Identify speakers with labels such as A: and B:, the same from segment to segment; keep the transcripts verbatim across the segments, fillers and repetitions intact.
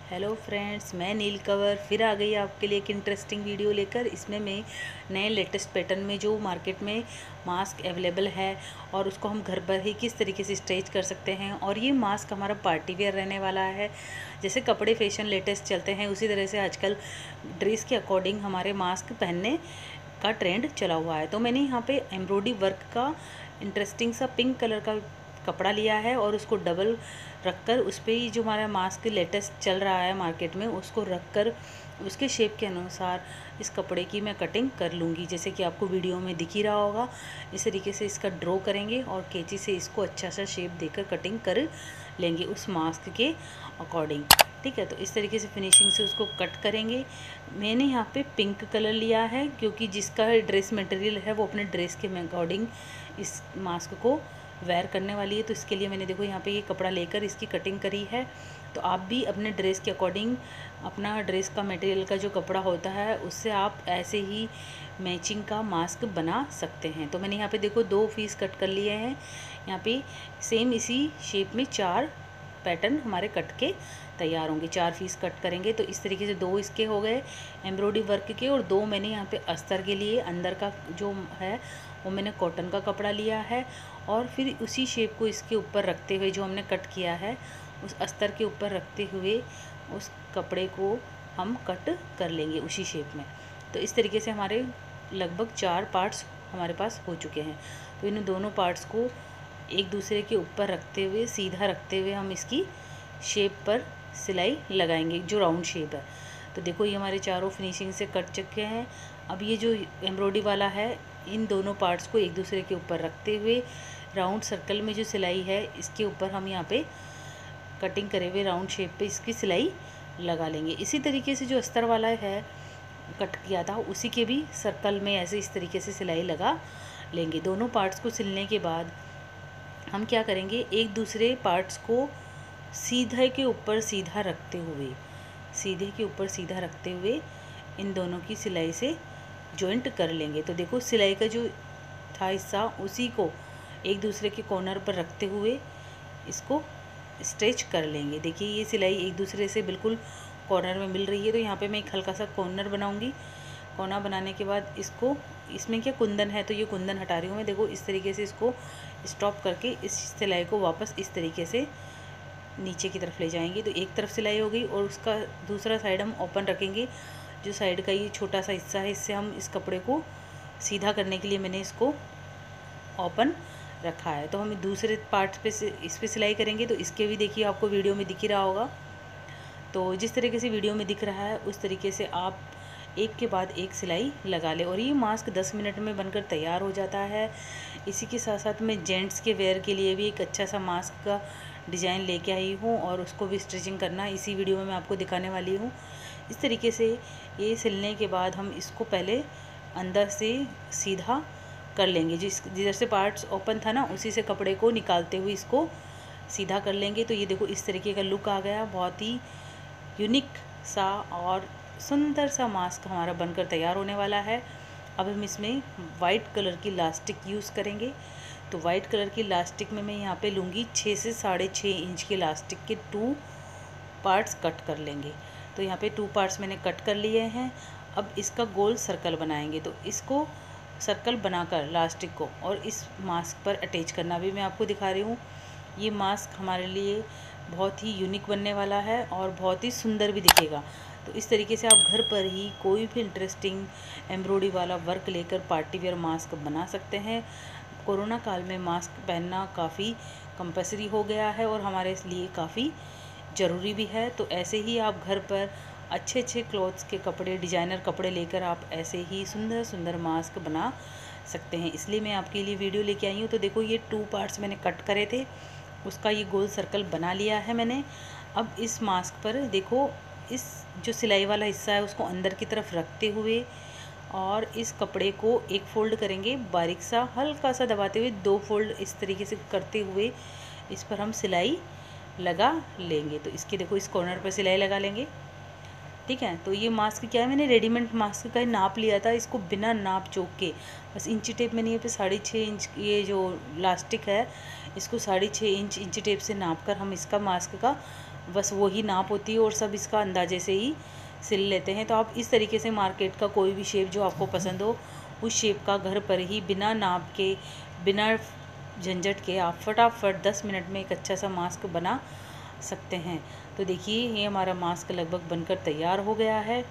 A: Hello friends, मैं नील कंवर फिर आ गई आपके लिए एक इंटरेस्टिंग वीडियो लेकर। इसमें मैं नए लेटेस्ट पैटर्न में जो मार्केट में मास्क अवेलेबल है और उसको हम घर पर ही किस तरीके से स्टिच कर सकते हैं। और ये मास्क हमारा पार्टी वेयर रहने वाला है। जैसे कपड़े फैशन लेटेस्ट चलते हैं उसी तरह से आजकल ड्रेस के अकॉर्डिंग हमारे मास्क पहनने का ट्रेंड चला हुआ है। तो मैंने यहाँ पे एम्ब्रॉयडरी वर्क का इंटरेस्टिंग सा पिंक कलर का कपड़ा लिया है और उसको डबल रखकर उस पर ही जो हमारा मास्क लेटेस्ट चल रहा है मार्केट में उसको रखकर उसके शेप के अनुसार इस कपड़े की मैं कटिंग कर लूँगी। जैसे कि आपको वीडियो में दिख ही रहा होगा, इस तरीके से इसका ड्रॉ करेंगे और कैंची से इसको अच्छा सा शेप देकर कटिंग कर लेंगे उस मास्क के अकॉर्डिंग। ठीक है, तो इस तरीके से फिनिशिंग से उसको कट करेंगे। मैंने यहाँ पे पिंक कलर लिया है क्योंकि जिसका ड्रेस मटेरियल है वो अपने ड्रेस के अकॉर्डिंग इस मास्क को वेयर करने वाली है। तो इसके लिए मैंने देखो यहाँ पे ये कपड़ा लेकर इसकी कटिंग करी है। तो आप भी अपने ड्रेस के अकॉर्डिंग अपना ड्रेस का मटेरियल का जो कपड़ा होता है उससे आप ऐसे ही मैचिंग का मास्क बना सकते हैं। तो मैंने यहाँ पे देखो दो पीस कट कर लिए हैं। यहाँ पे सेम इसी शेप में चार पैटर्न हमारे कट के तैयार होंगे। चार पीस कट करेंगे तो इस तरीके से दो इसके हो गए एम्ब्रॉयडरी वर्क के, और दो मैंने यहाँ पे अस्तर के लिए अंदर का जो है वो मैंने कॉटन का कपड़ा लिया है। और फिर उसी शेप को इसके ऊपर रखते हुए जो हमने कट किया है उस अस्तर के ऊपर रखते हुए उस कपड़े को हम कट कर लेंगे उसी शेप में। तो इस तरीके से हमारे लगभग चार पार्ट्स हमारे पास हो चुके हैं। तो इन दोनों पार्ट्स को एक दूसरे के ऊपर रखते हुए सीधा रखते हुए हम इसकी शेप पर सिलाई लगाएंगे जो राउंड शेप है। तो देखो ये हमारे चारों फिनिशिंग से कट चुके हैं। अब ये जो एम्ब्रॉयडरी वाला है इन दोनों पार्ट्स को एक दूसरे के ऊपर रखते हुए राउंड सर्कल में जो सिलाई है इसके ऊपर हम यहाँ पे कटिंग करे हुए राउंड शेप पे इसकी सिलाई लगा लेंगे। इसी तरीके से जो अस्तर वाला है कट किया था उसी के भी सर्कल में ऐसे इस तरीके से सिलाई लगा लेंगे। दोनों पार्ट्स को सिलने के बाद हम क्या करेंगे, एक दूसरे पार्ट्स को सीधे के ऊपर सीधा रखते हुए सीधे के ऊपर सीधा रखते हुए इन दोनों की सिलाई से जॉइंट कर लेंगे। तो देखो सिलाई का जो था हिस्सा उसी को एक दूसरे के कॉर्नर पर रखते हुए इसको स्ट्रेच कर लेंगे। देखिए ये सिलाई एक दूसरे से बिल्कुल कॉर्नर में मिल रही है। तो यहाँ पे मैं एक हल्का सा कॉर्नर बनाऊंगी। कोना बनाने के बाद इसको इसमें क्या कुंदन है तो ये कुंदन हटा रही हूँ मैं। देखो इस तरीके से इसको स्टॉप करके इस सिलाई को वापस इस तरीके से नीचे की तरफ ले जाएंगे। तो एक तरफ सिलाई हो गई और उसका दूसरा साइड हम ओपन रखेंगे। जो साइड का ये छोटा सा हिस्सा है इससे हम इस कपड़े को सीधा करने के लिए मैंने इसको ओपन रखा है। तो हम दूसरे पार्ट पे से इस पे सिलाई करेंगे। तो इसके भी देखिए आपको वीडियो में दिख ही रहा होगा। तो जिस तरीके से वीडियो में दिख रहा है उस तरीके से आप एक के बाद एक सिलाई लगा ले और ये मास्क दस मिनट में बनकर तैयार हो जाता है। इसी के साथ साथ मैं जेंट्स के वेयर के लिए भी एक अच्छा सा मास्क का डिज़ाइन लेके आई हूँ और उसको भी स्टिचिंग करना इसी वीडियो में मैं आपको दिखाने वाली हूँ। इस तरीके से ये सिलने के बाद हम इसको पहले अंदर से सीधा कर लेंगे। जिस जिधर से पार्ट्स ओपन था ना उसी से कपड़े को निकालते हुए इसको सीधा कर लेंगे। तो ये देखो इस तरीके का लुक आ गया। बहुत ही यूनिक सा और सुंदर सा मास्क हमारा बनकर तैयार होने वाला है। अब हम इसमें वाइट कलर की लास्टिक यूज़ करेंगे। तो वाइट कलर की लास्टिक में मैं यहाँ पे लूँगी छः से साढ़े छः इंच की लास्टिक के टू पार्ट्स कट कर लेंगे। तो यहाँ पे टू पार्ट्स मैंने कट कर लिए हैं। अब इसका गोल सर्कल बनाएंगे। तो इसको सर्कल बनाकर लास्टिक को और इस मास्क पर अटैच करना भी मैं आपको दिखा रही हूँ। ये मास्क हमारे लिए बहुत ही यूनिक बनने वाला है और बहुत ही सुंदर भी दिखेगा। तो इस तरीके से आप घर पर ही कोई भी इंटरेस्टिंग एम्ब्रॉयडरी वाला वर्क लेकर पार्टी वेयर मास्क बना सकते हैं। कोरोना काल में मास्क पहनना काफ़ी कंपल्सरी हो गया है और हमारे लिए काफ़ी ज़रूरी भी है। तो ऐसे ही आप घर पर अच्छे अच्छे क्लॉथ्स के कपड़े डिज़ाइनर कपड़े लेकर आप ऐसे ही सुंदर सुंदर मास्क बना सकते हैं। इसलिए मैं आपके लिए वीडियो लेके आई हूँ। तो देखो ये टू पार्ट्स मैंने कट करे थे, उसका ये गोल सर्कल बना लिया है मैंने। अब इस मास्क पर देखो इस जो सिलाई वाला हिस्सा है उसको अंदर की तरफ रखते हुए और इस कपड़े को एक फ़ोल्ड करेंगे बारीक सा हल्का सा दबाते हुए दो फोल्ड इस तरीके से करते हुए इस पर हम सिलाई लगा लेंगे। तो इसके देखो इस कॉर्नर पर सिलाई लगा लेंगे। ठीक है, तो ये मास्क क्या है, मैंने रेडीमेड मास्क का ही नाप लिया था। इसको बिना नाप चोक के बस इंची टेप मैंने ये पे साढ़े छः इंच ये जो लास्टिक है इसको साढ़े छः इंच इंची टेप से नाप कर हम इसका मास्क का बस वही नाप होती है और सब इसका अंदाजे से ही सिल लेते हैं। तो आप इस तरीके से मार्केट का कोई भी शेप जो आपको पसंद हो उस शेप का घर पर ही बिना नाप के, बिना झंझट के आप फटाफट दस मिनट में एक अच्छा सा मास्क बना सकते हैं। तो देखिए ये हमारा मास्क लगभग बनकर तैयार हो गया है।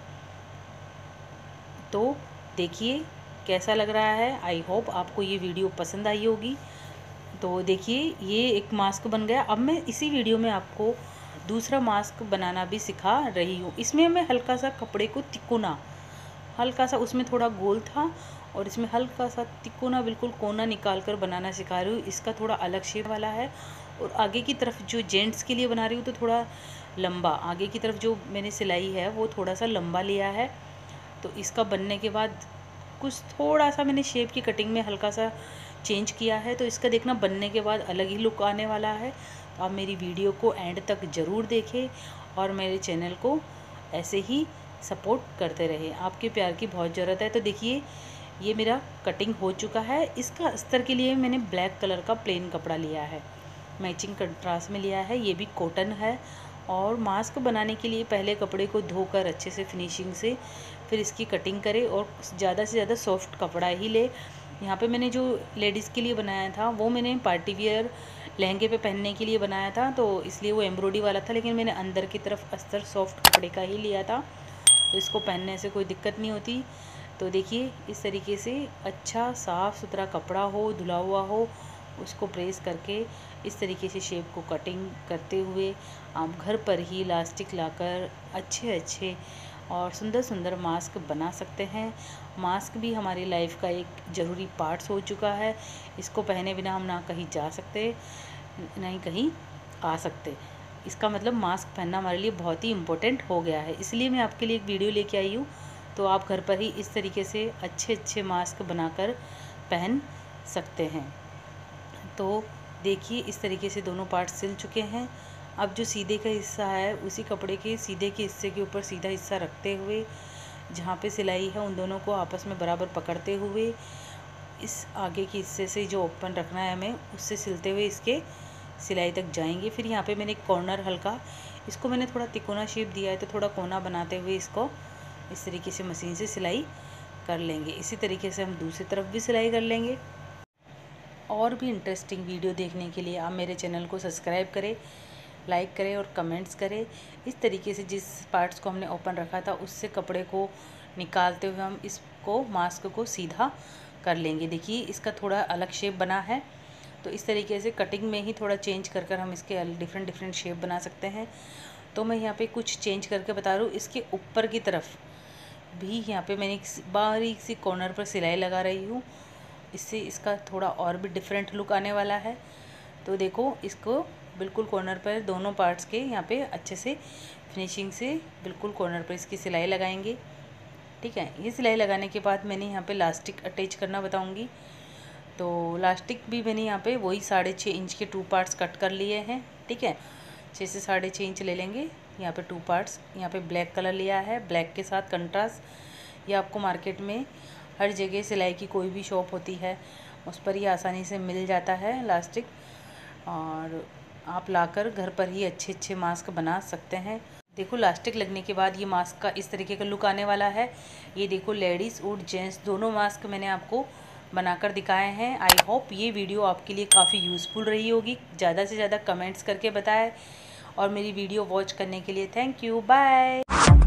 A: तो देखिए कैसा लग रहा है। आई होप आपको ये वीडियो पसंद आई होगी। तो देखिए ये एक मास्क बन गया। अब मैं इसी वीडियो में आपको दूसरा मास्क बनाना भी सिखा रही हूँ। इसमें मैं हल्का सा कपड़े को तिकोना, हल्का सा उसमें थोड़ा गोल था और इसमें हल्का सा तिकोना बिल्कुल कोना निकाल कर बनाना सिखा रही हूँ। इसका थोड़ा अलग शेप वाला है और आगे की तरफ जो जेंट्स के लिए बना रही हूँ तो थोड़ा लंबा, आगे की तरफ जो मैंने सिलाई है वो थोड़ा सा लंबा लिया है। तो इसका बनने के बाद कुछ थोड़ा सा मैंने शेप की कटिंग में हल्का सा चेंज किया है। तो इसका देखना बनने के बाद अलग ही लुक आने वाला है। तो आप मेरी वीडियो को एंड तक ज़रूर देखें और मेरे चैनल को ऐसे ही सपोर्ट करते रहें। आपके प्यार की बहुत ज़रूरत है। तो देखिए ये मेरा कटिंग हो चुका है। इसका अस्तर के लिए मैंने ब्लैक कलर का प्लेन कपड़ा लिया है, मैचिंग कंट्रास्ट में लिया है। ये भी कॉटन है। और मास्क बनाने के लिए पहले कपड़े को धोकर अच्छे से फिनिशिंग से फिर इसकी कटिंग करें और ज़्यादा से ज़्यादा सॉफ्ट कपड़ा ही ले। यहाँ पे मैंने जो लेडीज़ के लिए बनाया था वो मैंने पार्टी वियर लहंगे पे पहनने के लिए बनाया था, तो इसलिए वो एम्ब्रॉयडरी वाला था, लेकिन मैंने अंदर की तरफ अस्तर सॉफ्ट कपड़े का ही लिया था। तो इसको पहनने से कोई दिक्कत नहीं होती। तो देखिए इस तरीके से अच्छा साफ़ सुथरा कपड़ा हो, धुला हुआ हो, उसको प्रेस करके इस तरीके से शेप को कटिंग करते हुए आप घर पर ही इलास्टिक लाकर अच्छे अच्छे और सुंदर सुंदर मास्क बना सकते हैं। मास्क भी हमारी लाइफ का एक ज़रूरी पार्ट्स हो चुका है। इसको पहने बिना हम ना कहीं जा सकते, नहीं कहीं आ सकते। इसका मतलब मास्क पहनना हमारे लिए बहुत ही इम्पोर्टेंट हो गया है। इसलिए मैं आपके लिए एक वीडियो लेके आई हूँ। तो आप घर पर ही इस तरीके से अच्छे अच्छे मास्क बनाकर पहन सकते हैं। तो देखिए इस तरीके से दोनों पार्ट सिल चुके हैं। अब जो सीधे का हिस्सा है उसी कपड़े के सीधे के हिस्से के ऊपर सीधा हिस्सा रखते हुए जहाँ पे सिलाई है उन दोनों को आपस में बराबर पकड़ते हुए इस आगे के हिस्से से जो ओपन रखना है हमें उससे सिलते हुए इसके सिलाई तक जाएंगे। फिर यहाँ पे मैंने कॉर्नर हल्का, इसको मैंने थोड़ा तिकोना शेप दिया है तो थोड़ा कोना बनाते हुए इसको इस तरीके से मशीन से सिलाई कर लेंगे। इसी तरीके से हम दूसरी तरफ भी सिलाई कर लेंगे। और भी इंटरेस्टिंग वीडियो देखने के लिए आप मेरे चैनल को सब्सक्राइब करें, लाइक करें और कमेंट्स करें। इस तरीके से जिस पार्ट्स को हमने ओपन रखा था उससे कपड़े को निकालते हुए हम इसको मास्क को सीधा कर लेंगे। देखिए इसका थोड़ा अलग शेप बना है। तो इस तरीके से कटिंग में ही थोड़ा चेंज कर कर हम इसके डिफरेंट डिफरेंट शेप बना सकते हैं। तो मैं यहाँ पे कुछ चेंज करके बता रही हूँ। इसके ऊपर की तरफ भी यहाँ पे मैंने बारीक सी कॉर्नर पर सिलाई लगा रही हूँ। इससे इसका थोड़ा और भी डिफरेंट लुक आने वाला है। तो देखो इसको बिल्कुल कॉर्नर पर दोनों पार्ट्स के यहाँ पे अच्छे से फिनिशिंग से बिल्कुल कॉर्नर पर इसकी सिलाई लगाएंगे। ठीक है, ये सिलाई लगाने के बाद मैंने यहाँ पे लास्टिक अटैच करना बताऊँगी। तो लास्टिक भी मैंने यहाँ पे वही साढ़े छः इंच के टू पार्ट्स कट कर लिए हैं। ठीक है, छः से साढ़े छः इंच ले लेंगे यहाँ पे टू पार्ट्स। यहाँ पे ब्लैक कलर लिया है, ब्लैक के साथ कंट्रास्ट। ये आपको मार्केट में हर जगह सिलाई की कोई भी शॉप होती है उस पर ही आसानी से मिल जाता है लास्टिक, और आप लाकर घर पर ही अच्छे अच्छे मास्क बना सकते हैं। देखो लास्टिक लगने के बाद ये मास्क का इस तरीके का लुक आने वाला है। ये देखो लेडीज़ और जेंट्स दोनों मास्क मैंने आपको बनाकर दिखाए हैं। आई होप ये वीडियो आपके लिए काफ़ी यूज़फुल रही होगी। ज़्यादा से ज़्यादा कमेंट्स करके बताएं और मेरी वीडियो वॉच करने के लिए थैंक यू, बाय।